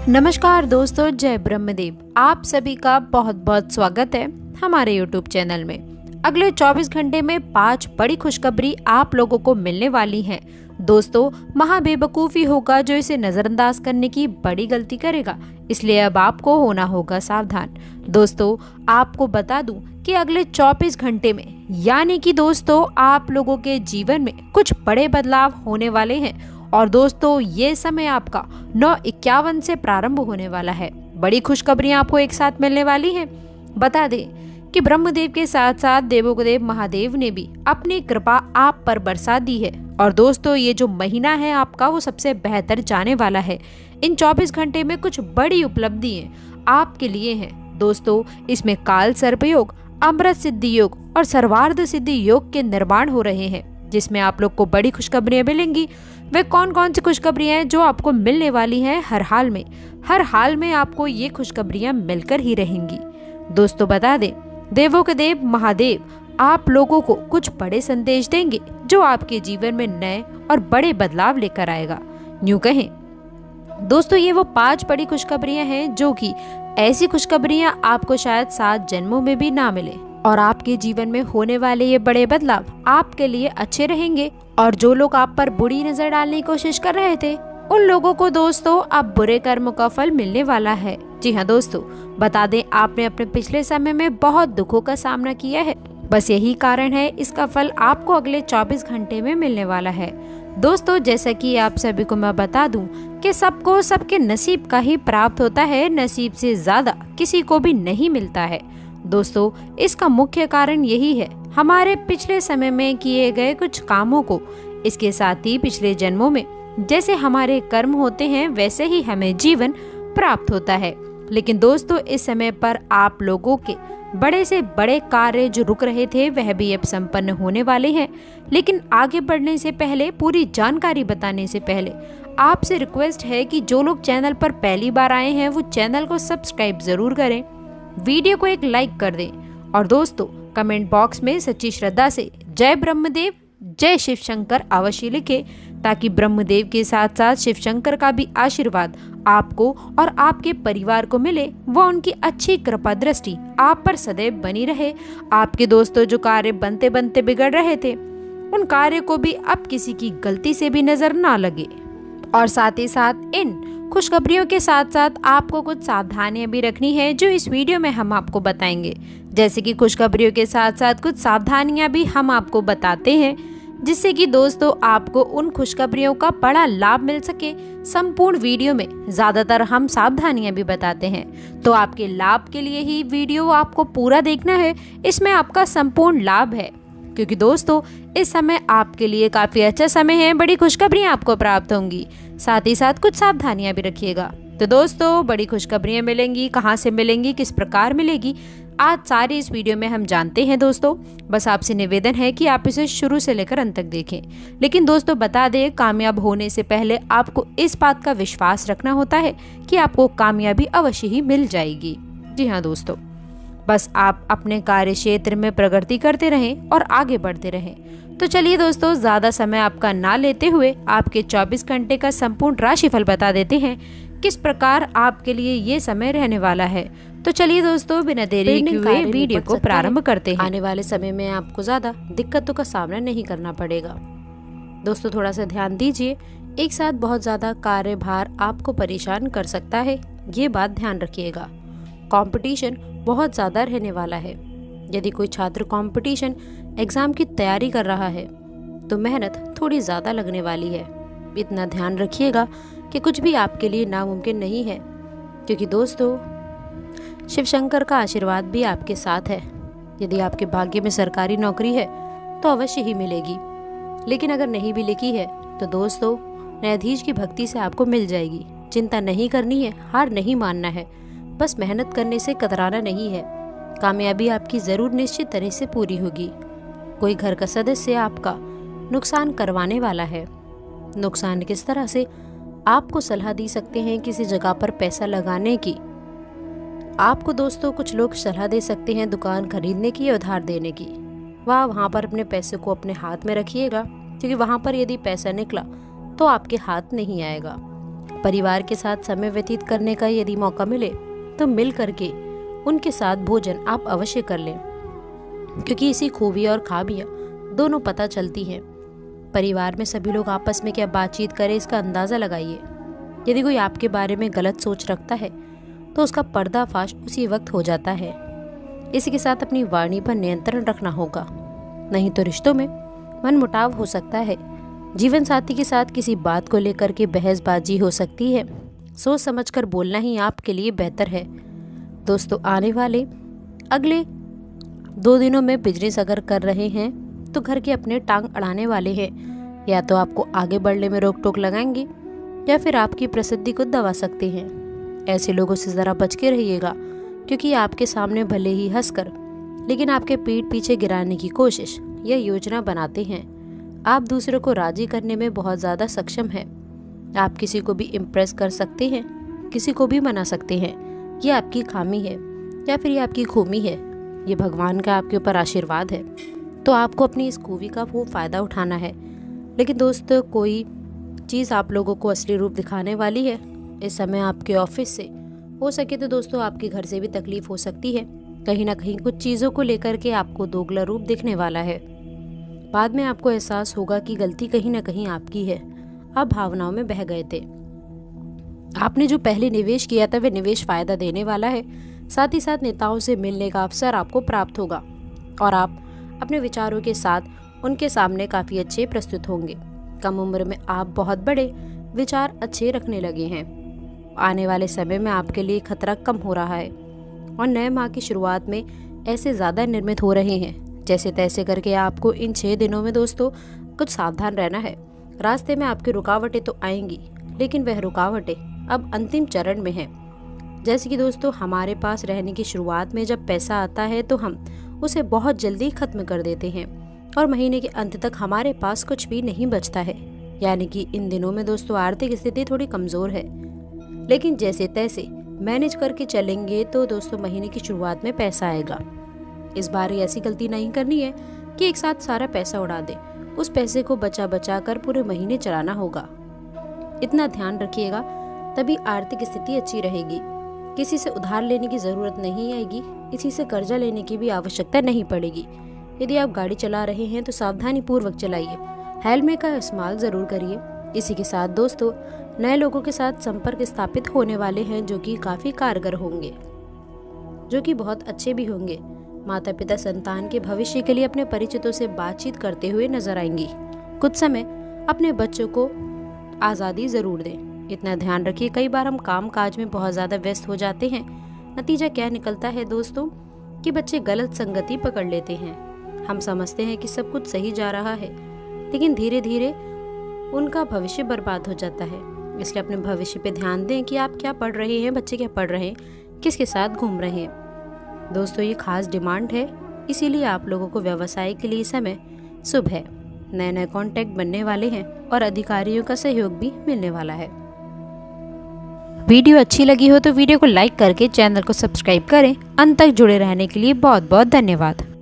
नमस्कार दोस्तों, जय ब्रह्मदेव। आप सभी का बहुत बहुत स्वागत है हमारे YouTube चैनल में। अगले 24 घंटे में 5 बड़ी खुशखबरी आप लोगों को मिलने वाली हैं। दोस्तों, महाबेवकूफ़ी होगा जो इसे नज़रअंदाज करने की बड़ी गलती करेगा, इसलिए अब आपको होना होगा सावधान। दोस्तों, आपको बता दूं कि अगले 24 घंटे में यानी कि दोस्तों आप लोगों के जीवन में कुछ बड़े बदलाव होने वाले हैं। और दोस्तों, ये समय आपका 9:51 से प्रारंभ होने वाला है। बड़ी खुशखबरियां आपको एक साथ मिलने वाली हैं। बता दें कि ब्रह्मदेव के साथ साथ देवों के देव महादेव ने भी अपनी कृपा आप पर बरसा दी है। और दोस्तों, ये जो महीना है आपका वो सबसे बेहतर जाने वाला है। इन 24 घंटे में कुछ बड़ी उपलब्धियां आपके लिए हैं। दोस्तों, इसमें काल सर्प योग, अमृत सिद्धि योग और सर्वार्थ सिद्धि योग के निर्माण हो रहे हैं, जिसमें आप लोग को बड़ी खुशखबरियां मिलेंगी। वे कौन कौन सी खुशखबरियां हैं जो आपको मिलने वाली हैं? हर हाल में आपको ये खुशखबरियां मिलकर ही रहेंगी। दोस्तों, बता दें, देवों के देव महादेव आप लोगों को कुछ बड़े संदेश देंगे जो आपके जीवन में नए और बड़े बदलाव लेकर आएगा। यूं कहें दोस्तों, ये वो 5 बड़ी खुशखबरियां हैं जो कि ऐसी खुशखबरियां आपको शायद 7 जन्मों में भी ना मिले। और आपके जीवन में होने वाले ये बड़े बदलाव आपके लिए अच्छे रहेंगे। और जो लोग आप पर बुरी नजर डालने की कोशिश कर रहे थे, उन लोगों को दोस्तों अब बुरे कर्मों का फल मिलने वाला है। जी हाँ दोस्तों, बता दें आपने अपने पिछले समय में बहुत दुखों का सामना किया है। बस यही कारण है इसका फल आपको अगले 24 घंटे में मिलने वाला है। दोस्तों, जैसा कि आप सभी को मैं बता दूं कि सबको सबके नसीब का ही प्राप्त होता है, नसीब से ज्यादा किसी को भी नहीं मिलता है। दोस्तों, इसका मुख्य कारण यही है हमारे पिछले समय में किए गए कुछ कामों को। इसके साथ ही पिछले जन्मों में जैसे हमारे कर्म होते हैं वैसे ही हमें जीवन प्राप्त होता है। लेकिन दोस्तों, इस समय पर आप लोगों के बड़े से बड़े कार्य जो रुक रहे थे वह भी अब संपन्न होने वाले हैं। लेकिन आगे बढ़ने से पहले, पूरी जानकारी बताने से पहले आपसे रिक्वेस्ट है कि जो लोग चैनल पर पहली बार आए हैं वो चैनल को सब्सक्राइब जरूर करें, वीडियो को एक लाइक कर दें और दोस्तों कमेंट बॉक्स में सच्ची श्रद्धा से जय ब्रह्मदेव, जय शिव शंकर अवश्य लिखें, ताकि ब्रह्मदेव के साथ साथ शिव शंकर का भी आशीर्वाद आपको और आपके परिवार को मिले। वो उनकी अच्छी कृपा दृष्टि आप पर सदैव बनी रहे। आपके दोस्तों जो कार्य बनते बनते बिगड़ रहे थे, उन कार्य को भी अब किसी की गलती से भी नजर ना लगे। और साथ ही साथ इन खुशखबरियों के साथ साथ आपको कुछ सावधानियां भी रखनी है जो इस वीडियो में हम आपको बताएंगे। जैसे कि खुशखबरियों के साथ साथ कुछ सावधानियां भी हम आपको बताते हैं, जिससे कि दोस्तों आपको उन खुशखबरियों का बड़ा लाभ मिल सके। संपूर्ण वीडियो में ज्यादातर हम सावधानियां भी बताते हैं, तो आपके लाभ के लिए ही वीडियो आपको पूरा देखना है। इसमें आपका संपूर्ण लाभ है, क्योंकि दोस्तों इस समय आपके लिए काफी अच्छा समय है, बड़ी खुशखबरियां आपको प्राप्त होंगी। साथ ही साथ कुछ सावधानियां भी रखिएगा। तो दोस्तों, बड़ी खुशखबरियां मिलेंगी, कहां से मिलेंगी, किस प्रकार मिलेगी, आज सारी इस वीडियो में हम जानते हैं। दोस्तों, बस आपसे निवेदन है कि आप इसे शुरू से लेकर अंत तक देखें। लेकिन दोस्तों, बता दें, कामयाब होने से पहले आपको इस बात का विश्वास रखना होता है कि आपको कामयाबी अवश्य ही मिल जाएगी। जी हाँ दोस्तों, बस आप अपने कार्य क्षेत्र में प्रगति करते रहें और आगे बढ़ते रहें। तो चलिए दोस्तों, ज्यादा समय आपका ना लेते हुए आपके 24 घंटे का संपूर्ण राशिफल बता देते हैं, किस प्रकार आपके लिए ये समय रहने वाला है। तो चलिए दोस्तों, बिना देरी किए वीडियो को प्रारंभ करते हैं। आने वाले समय में आपको ज्यादा दिक्कतों का सामना नहीं करना पड़ेगा। दोस्तों, थोड़ा सा ध्यान दीजिए, एक साथ बहुत ज्यादा कार्यभार आपको परेशान कर सकता है, ये बात ध्यान रखिएगा। कंपटीशन बहुत ज़्यादा रहने वाला है। यदि कोई छात्र कंपटीशन एग्ज़ाम की तैयारी कर रहा है तो मेहनत थोड़ी ज़्यादा लगने वाली है। इतना ध्यान रखिएगा कि कुछ भी आपके लिए नामुमकिन नहीं है, क्योंकि दोस्तों शिव शंकर का आशीर्वाद भी आपके साथ है। यदि आपके भाग्य में सरकारी नौकरी है तो अवश्य ही मिलेगी, लेकिन अगर नहीं भी लिखी है तो दोस्तों न्यायाधीश की भक्ति से आपको मिल जाएगी। चिंता नहीं करनी है, हार नहीं मानना है, बस मेहनत करने से कतराना नहीं है। कामयाबी आपकी जरूर निश्चित तरह से पूरी होगी। कोई घर का सदस्य आपका नुकसान करवाने वाला है। नुकसान किस तरह से, आपको सलाह दी सकते हैं किसी जगह पर पैसा लगाने की। आपको दोस्तों कुछ लोग सलाह दे सकते हैं दुकान खरीदने की या उधार देने की। वहाँ पर अपने पैसे को अपने हाथ में रखिएगा, क्योंकि वहाँ पर यदि पैसा निकला तो आपके हाथ नहीं आएगा। परिवार के साथ समय व्यतीत करने का यदि मौका मिले तो मिल करके उनके साथ भोजन आप अवश्य कर लें, क्योंकि इसी खूबियाँ और खामियाँ दोनों पता चलती हैं। परिवार में सभी लोग आपस में क्या बातचीत करें इसका अंदाज़ा लगाइए। यदि कोई आपके बारे में गलत सोच रखता है तो उसका पर्दाफाश उसी वक्त हो जाता है। इसी के साथ अपनी वाणी पर नियंत्रण रखना होगा, नहीं तो रिश्तों में मनमुटाव हो सकता है। जीवन साथी के साथ किसी बात को लेकर के बहसबाजी हो सकती है। सोच समझकर बोलना ही आपके लिए बेहतर है। दोस्तों, आने वाले अगले 2 दिनों में बिजनेस अगर कर रहे हैं तो घर के अपने टांग अड़ाने वाले हैं। या तो आपको आगे बढ़ने में रोक टोक लगाएंगे या फिर आपकी प्रसिद्धि को दबा सकते हैं। ऐसे लोगों से ज़रा बच के रहिएगा, क्योंकि आपके सामने भले ही हंसकर लेकिन आपके पीठ पीछे गिराने की कोशिश या योजना बनाते हैं। आप दूसरों को राजी करने में बहुत ज़्यादा सक्षम हैं। आप किसी को भी इम्प्रेस कर सकते हैं, किसी को भी मना सकते हैं। ये आपकी खामी है या फिर ये आपकी खूबी है। ये भगवान का आपके ऊपर आशीर्वाद है, तो आपको अपनी इस खूबी का वो फ़ायदा उठाना है। लेकिन दोस्तों, कोई चीज़ आप लोगों को असली रूप दिखाने वाली है इस समय आपके ऑफिस से। हो सके तो दोस्तों आपके घर से भी तकलीफ हो सकती है। कहीं ना कहीं कुछ चीज़ों को लेकर के आपको दोगला रूप दिखने वाला है। बाद में आपको एहसास होगा कि गलती कहीं ना कहीं आपकी है। आप भावनाओं में बह गए थे। आपने जो पहले निवेश किया था वह निवेश फायदा देने वाला है। साथ ही साथ नेताओं से मिलने का अवसर आपको प्राप्त होगा और आप अपने विचारों के साथ उनके सामने काफ़ी अच्छे प्रस्तुत होंगे। कम उम्र में आप बहुत बड़े विचार अच्छे रखने लगे हैं। आने वाले समय में आपके लिए खतरा कम हो रहा है और नए माह की शुरुआत में ऐसे ज़्यादा निर्मित हो रहे हैं। जैसे तैसे करके आपको इन 6 दिनों में दोस्तों कुछ सावधान रहना है। रास्ते में आपकी रुकावटें तो आएंगी, लेकिन वह रुकावटें अब अंतिम चरण में हैं। जैसे कि दोस्तों, हमारे पास रहने की शुरुआत में जब पैसा आता है तो हम उसे बहुत जल्दी खत्म कर देते हैं और महीने के अंत तक हमारे पास कुछ भी नहीं बचता है। यानी कि इन दिनों में दोस्तों आर्थिक स्थिति थोड़ी कमज़ोर है, लेकिन जैसे तैसे मैनेज करके चलेंगे तो दोस्तों महीने की शुरुआत में पैसा आएगा। इस बार ऐसी गलती नहीं करनी है कि एक साथ सारा पैसा उड़ा दे। उस पैसे को बचा बचा कर पूरे महीने चलाना होगा। इतना ध्यान रखिएगा, तभी आर्थिक स्थिति अच्छी रहेगी। किसी से उधार लेने की ज़रूरत नहीं आएगी, किसी से कर्जा लेने की भी आवश्यकता नहीं पड़ेगी। यदि आप गाड़ी चला रहे हैं तो सावधानी पूर्वक चलाइए। हेलमेट का इस्तेमाल ज़रूर करिए। इसी के साथ दोस्तों, नए लोगों के साथ संपर्क स्थापित होने वाले हैं जो कि काफ़ी कारगर होंगे, जो कि बहुत अच्छे भी होंगे। माता पिता संतान के भविष्य के लिए अपने परिचितों से बातचीत करते हुए नजर आएंगी। कुछ समय अपने बच्चों को आज़ादी ज़रूर दें। इतना ध्यान रखिए, कई बार हम काम काज में बहुत ज़्यादा व्यस्त हो जाते हैं। नतीजा क्या निकलता है दोस्तों कि बच्चे गलत संगति पकड़ लेते हैं। हम समझते हैं कि सब कुछ सही जा रहा है, लेकिन धीरे धीरे उनका भविष्य बर्बाद हो जाता है। इसलिए अपने भविष्य पे ध्यान दें कि आप क्या पढ़ रहे हैं, बच्चे क्या पढ़ रहे हैं, किसके साथ घूम रहे हैं। दोस्तों, ये खास डिमांड है, इसीलिए आप लोगों को व्यवसाय के लिए समय शुभ है। नए नए कॉन्टैक्ट बनने वाले हैं और अधिकारियों का सहयोग भी मिलने वाला है। वीडियो अच्छी लगी हो तो वीडियो को लाइक करके चैनल को सब्सक्राइब करें। अंत तक जुड़े रहने के लिए बहुत बहुत धन्यवाद।